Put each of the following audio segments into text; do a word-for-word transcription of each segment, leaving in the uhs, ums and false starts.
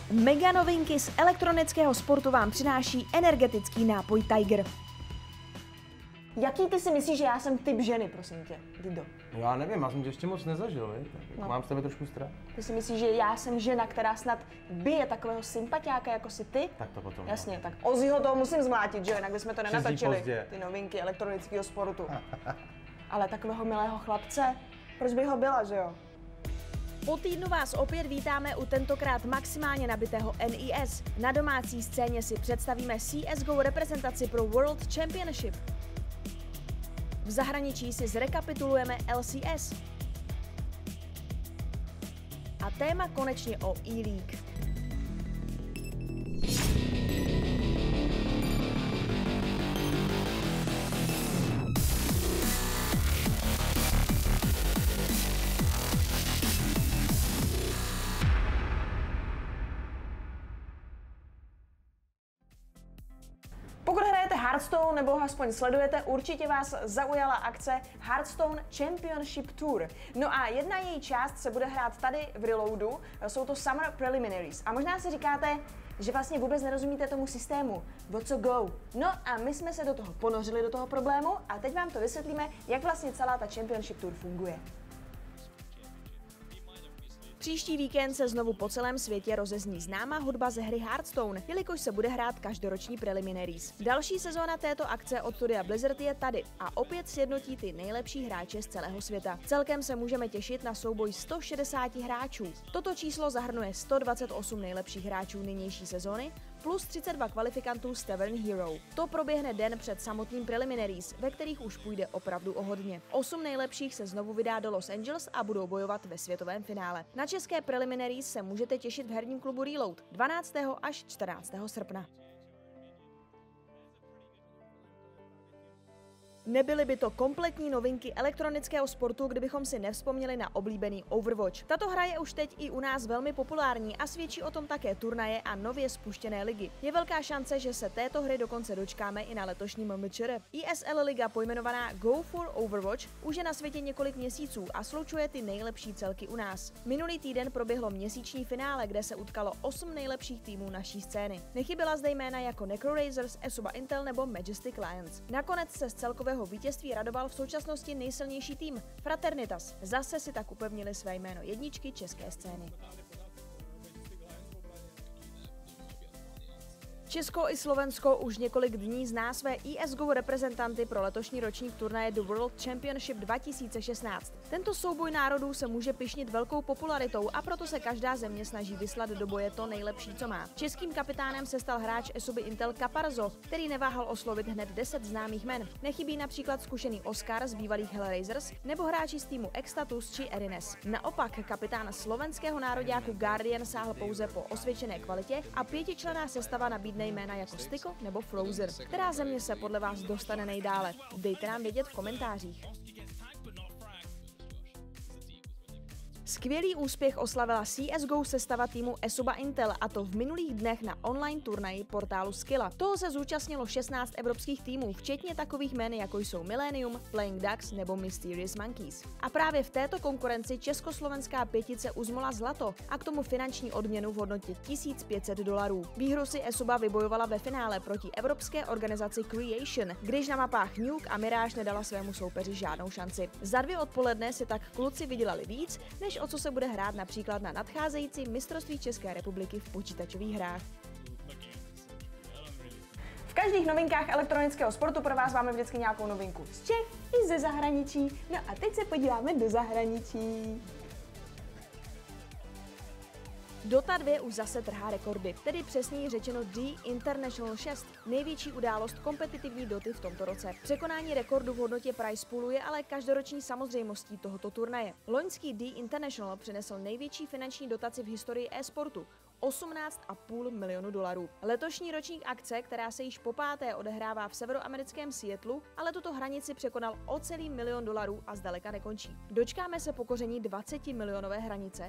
Mega novinky z elektronického sportu vám přináší energetický nápoj Tiger. Jaký ty si myslíš, že já jsem typ ženy, prosím tě, Dido? Já nevím, já jsem tě ještě moc nezažil, víš? No. Mám z tebe trošku strach. Ty si myslíš, že já jsem žena, která snad bije takového sympatiáka jako si ty? Tak to potom. Jasně, tak Ozzyho toho musím zmlátit, že jo, jinak bychom to nenatočili, pozdě. ty novinky elektronického sportu. Ale takového milého chlapce, proč by ho byla, že jo? Po týdnu vás opět vítáme u tentokrát maximálně nabitého N E S. Na domácí scéně si představíme C S G O reprezentaci pro World Championship. V zahraničí si zrekapitulujeme L C S. A téma konečně o E-League. Pokud hrajete Hearthstone nebo ho aspoň sledujete, určitě vás zaujala akce Hearthstone Championship Tour. No a jedna její část se bude hrát tady v Reloadu, jsou to Summer Preliminaries. A možná si říkáte, že vlastně vůbec nerozumíte tomu systému, o co go. No a my jsme se do toho ponořili, do toho problému a teď vám to vysvětlíme, jak vlastně celá ta Championship Tour funguje. Příští víkend se znovu po celém světě rozezní známá hudba ze hry Hearthstone, jelikož se bude hrát každoroční Preliminaries. Další sezóna této akce od studia Blizzard je tady a opět sjednotí ty nejlepší hráče z celého světa. Celkem se můžeme těšit na souboj sto šedesáti hráčů. Toto číslo zahrnuje sto dvacet osm nejlepších hráčů nynější sezóny plus třicet dva kvalifikantů z Tavern Hero. To proběhne den před samotným Preliminaries, ve kterých už půjde opravdu o hodně. Osm nejlepších se znovu vydá do Los Angeles a budou bojovat ve světovém finále. Na české Preliminaries se můžete těšit v herním klubu Reload dvanáctého až čtrnáctého srpna. Nebyly by to kompletní novinky elektronického sportu, kdybychom si nevzpomněli na oblíbený Overwatch. Tato hra je už teď i u nás velmi populární a svědčí o tom také turnaje a nově spuštěné ligy. Je velká šance, že se této hry dokonce dočkáme i na letošním M Č R. E S L liga pojmenovaná Go for Overwatch už je na světě několik měsíců a sloučuje ty nejlepší celky u nás. Minulý týden proběhlo měsíční finále, kde se utkalo osm nejlepších týmů naší scény. Nechyběla zde jména jako Necrorasers, Esuba Intel nebo Majestic Lions. Nakonec se z celkového vítězství radoval v současnosti nejsilnější tým Fraternitas. Zase si tak upevnili své jméno jedničky české scény. Česko i Slovensko už několik dní zná své E S G O reprezentanty pro letošní ročník turnaje The World Championship dva tisíce šestnáct. Tento souboj národů se může pyšnit velkou popularitou a proto se každá země snaží vyslat do boje to nejlepší, co má. Českým kapitánem se stal hráč Esuby Intel Caparzo, který neváhal oslovit hned deset známých men. Nechybí například zkušený Oscar z bývalých Hellraisers nebo hráči z týmu Extatus či Erines. Naopak kapitán slovenského nároďáku Guardian sáhl pouze po osvědčené kvalitě a pětičlenná sestava nabídne jména jako Styko nebo Frozer. Která země se podle vás dostane nejdále? Dejte nám vědět v komentářích. Skvělý úspěch oslavila C S G O sestava týmu Esuba Intel, a to v minulých dnech na online turnaji portálu Skilla. Toho se zúčastnilo šestnáct evropských týmů, včetně takových jmen jako jsou Millennium, Playing Ducks nebo Mysterious Monkeys. A právě v této konkurenci československá pětice uzmola zlato a k tomu finanční odměnu v hodnotě tisíc pět set dolarů. Výhru si Esuba vybojovala ve finále proti evropské organizaci Creation, když na mapách Nuke a Mirage nedala svému soupeři žádnou šanci. Za dvě odpoledne si tak kluci vydělali víc, než o co se bude hrát například na nadcházející mistrovství České republiky v počítačových hrách. V každých novinkách elektronického sportu pro vás máme vždycky nějakou novinku z Čech i ze zahraničí. No a teď se podíváme do zahraničí. Dota dva už zase trhá rekordy, tedy přesněji řečeno D International šest, největší událost kompetitivní Doty v tomto roce. Překonání rekordu v hodnotě prize poolu je ale každoroční samozřejmostí tohoto turnaje. Loňský D International přinesl největší finanční dotaci v historii e-sportu, osmnáct a půl milionu dolarů. Letošní ročník akce, která se již po páté odehrává v severoamerickém Seattlu, ale tuto hranici překonal o celý milion dolarů a zdaleka nekončí. Dočkáme se pokoření dvacetimilionové hranice?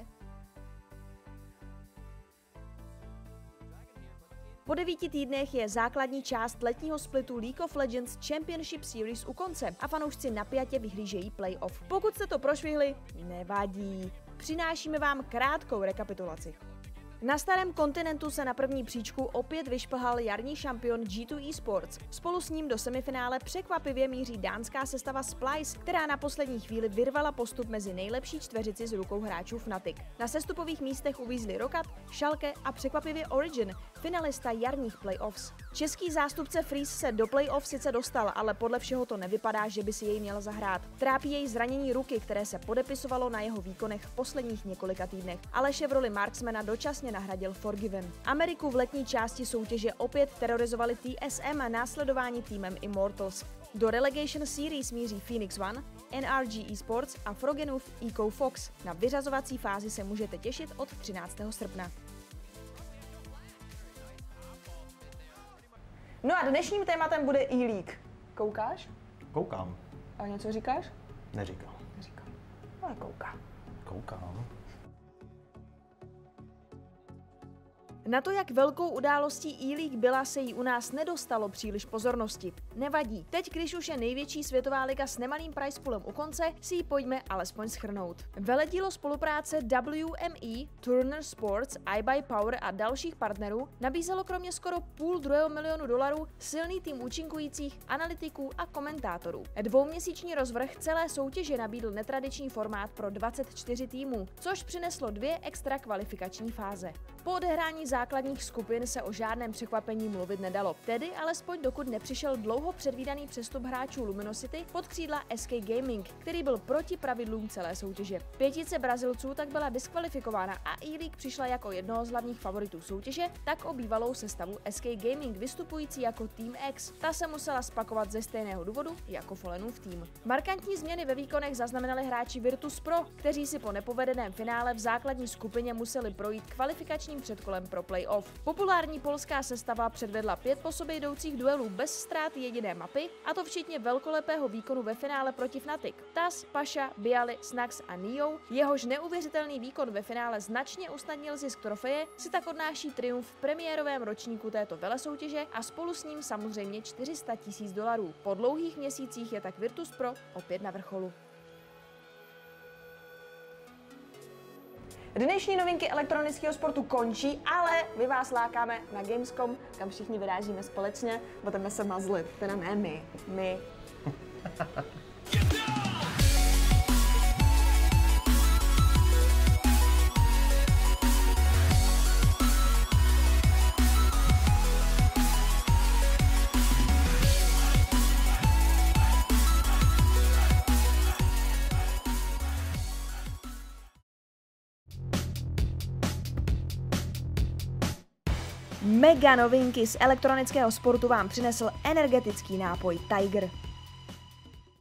Po devíti týdnech je základní část letního splitu League of Legends Championship Series u konce a fanoušci napjatě vyhlížejí playoff. Pokud jste to prošvihli, nevadí. Přinášíme vám krátkou rekapitulaci. Na starém kontinentu se na první příčku opět vyšplhal jarní šampion G dva eSports. Spolu s ním do semifinále překvapivě míří dánská sestava Splice, která na poslední chvíli vyrvala postup mezi nejlepší čtveřici z rukou hráčů Fnatic. Na sestupových místech uvízli Roccat, Schalke a překvapivě Origin, finalista jarních playoffs. Český zástupce Freeze se do playoff sice dostal, ale podle všeho to nevypadá, že by si jej měl zahrát. Trápí jej zranění ruky, které se podepisovalo na jeho výkonech v posledních několika týdnech. Aleše v roli marksmana dočasně nahradil Forgiven. Ameriku v letní části soutěže opět terorizovali T S M a následování týmem Immortals. Do Relegation Series míří Phoenix One, N R G eSports a Frogenov Eco Fox. Na vyřazovací fázi se můžete těšit od třináctého srpna. No a dnešním tématem bude E-League. Koukáš? Koukám. A něco říkáš? Neříkám. Neříkám. Ale koukám. Koukám. Na to, jak velkou událostí E-League byla, se jí u nás nedostalo příliš pozornosti. Nevadí. Teď, když už je největší světová liga s nemalým prize poolem u konce, si ji pojďme alespoň shrnout. Veledílo spolupráce W M E, Turner Sports, iBuyPower a dalších partnerů nabízelo kromě skoro půl druhého milionu dolarů silný tým účinkujících, analytiků a komentátorů. Dvouměsíční rozvrh celé soutěže nabídl netradiční formát pro dvacet čtyři týmů, což přineslo dvě extra kvalifikační fáze. Po odehrání základních skupin se o žádném překvapení mluvit nedalo, tedy alespoň dokud nepřišel dlouho předvídaný přestup hráčů Luminosity pod křídla S K Gaming, který byl proti pravidlům celé soutěže. Pětice Brazilců tak byla diskvalifikována a E-League přišla jako jednoho z hlavních favoritů soutěže, tak o bývalou sestavu S K Gaming vystupující jako Team X. Ta se musela spakovat ze stejného důvodu jako Fallenův tým. Markantní změny ve výkonech zaznamenali hráči Virtus Pro, kteří si po nepovedeném finále v základní skupině museli projít kvalifikačním předkolem pro playoff. Populární polská sestava předvedla pět po sobě jdoucích duelů bez ztráty jediné mapy, a to včetně velkolepého výkonu ve finále proti Fnatic. Taz, Pasha, Bialy, Snax a Neo, jehož neuvěřitelný výkon ve finále značně usnadnil zisk trofeje, si tak odnáší triumf v premiérovém ročníku této velesoutěže a spolu s ním samozřejmě čtyři sta tisíc dolarů. Po dlouhých měsících je tak Virtus Pro opět na vrcholu. Dnešní novinky elektronického sportu končí, ale my vás lákáme na Gamescom, kam všichni vyrážíme společně, budeme se mazlit. Teda ne my, my. Mega novinky z elektronického sportu vám přinesl energetický nápoj Tiger.